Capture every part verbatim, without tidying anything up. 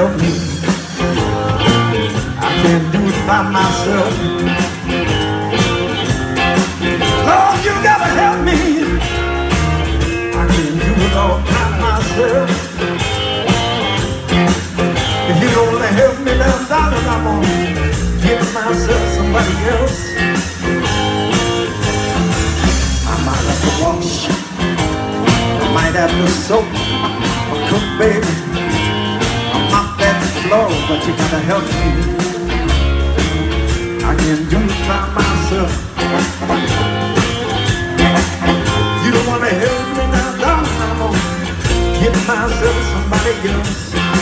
help me. I can't do it by myself. Lord, you gotta help me. I can't do it all by myself. If you don't help me now, darling, I'm gonna give myself somebody else. I might have to wash, I might have to soap, cook, baby, I mop that floor, but you gotta help me. I can't do it by myself. You don't wanna help me now, darling, I'm gonna give myself somebody else.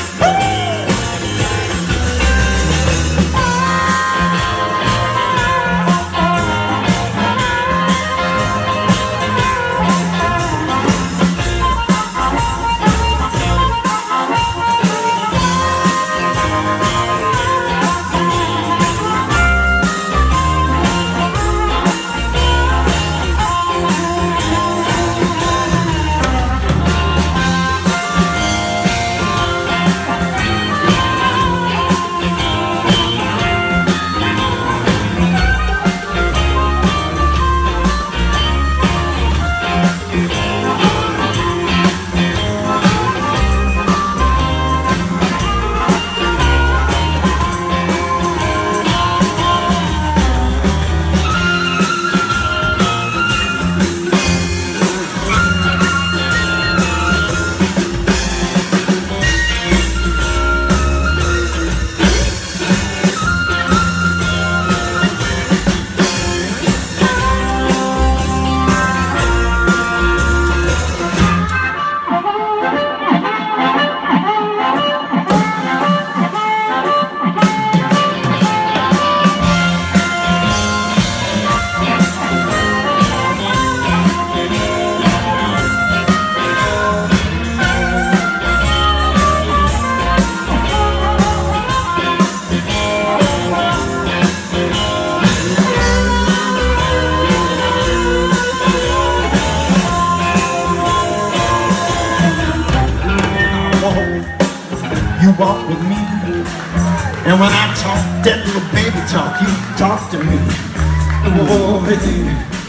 You walk with me, and when I talk that little baby talk, you talk to me. Oh baby,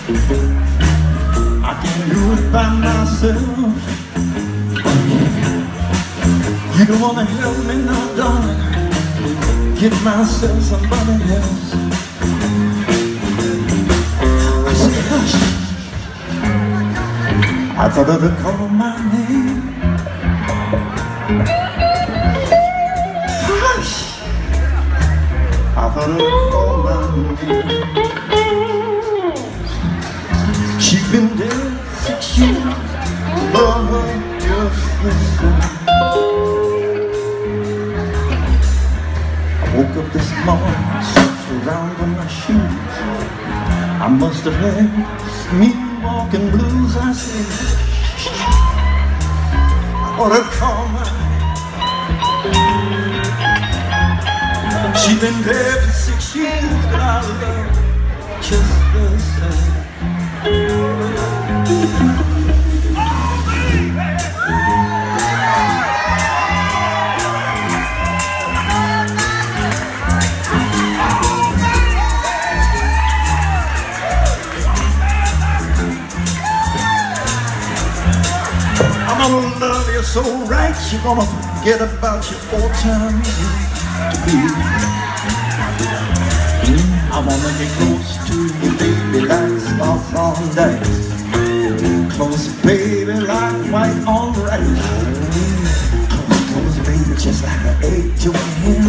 I can't do it by myself. You don't wanna help me now, darling. Get myself somebody else. I say hush, I thought I'd call my name. I thought I'd call my name. She's been dead six years, love her just the same. I woke up this morning, searched around for my shoes. I must have had me walking blues, I said. I thought I'd call my name. She's been dead for six years, but I love her just the same. I'm gonna love you so right, you're gonna forget about your old times to be. I wanna get close to you, baby, like Starfall Days. Close, baby, like white on rice. Close, close, baby, just like an egg to a hen.